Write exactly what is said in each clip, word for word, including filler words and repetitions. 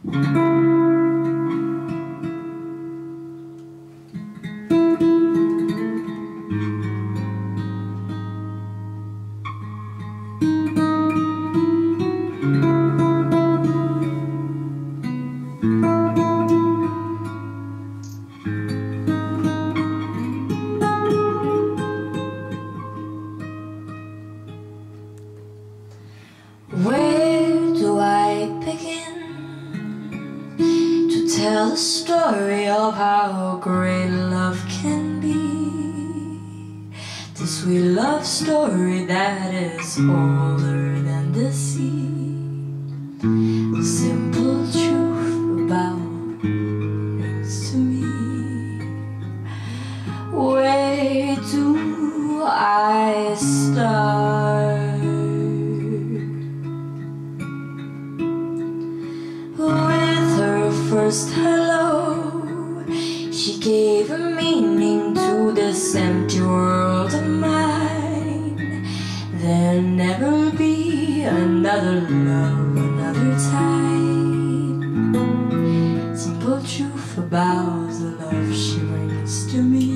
Where do I begin to tell the story of how great love can be? The sweet love story that is older than the sea. The simple truth about things to me. Where do I start? With her first hello, she gave a meaning to this empty world of mine. There'll never be another love, another time. Simple truth about the love she brings to me.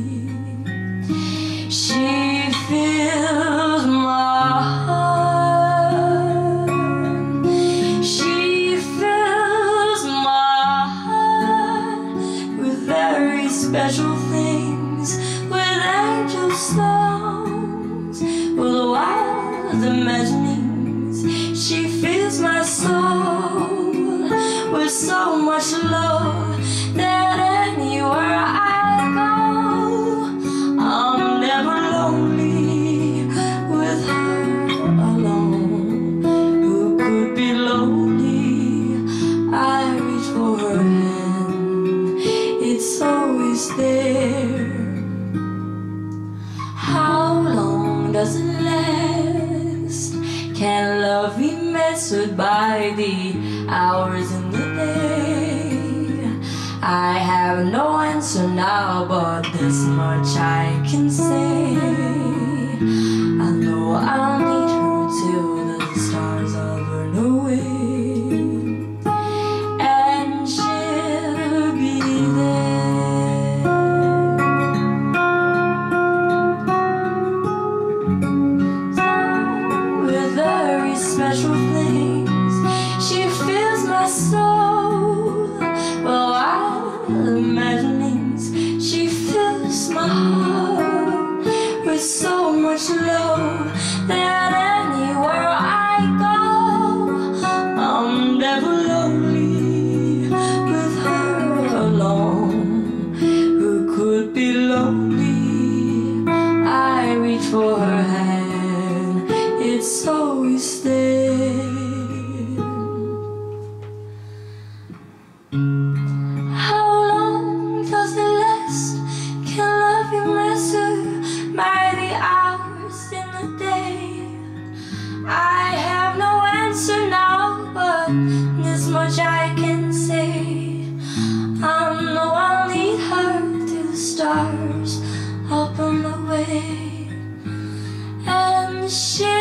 She fills my heart. She fills my heart with very special things, with angel songs, with wild imaginings. She fills my soul with so much love that anywhere I go, I'm never lonely with her alone. Who could be lonely? I reach for her hand, it's always there. How long does it last? Can love be measured by the hours in the day? I have no answer now, but this much I can say. I know I'll need her till the stars all burn away, and she'll be there. So with very special things, she fills my soul. Well, imaginings, she fills my heart with so much love that anywhere I go, I'm never lonely with her alone. Who could be lonely? I reach for her hand, it's always there. By the hours in the day, I have no answer now, but this much I can say. I know I'll need her till the stars up on the way, and she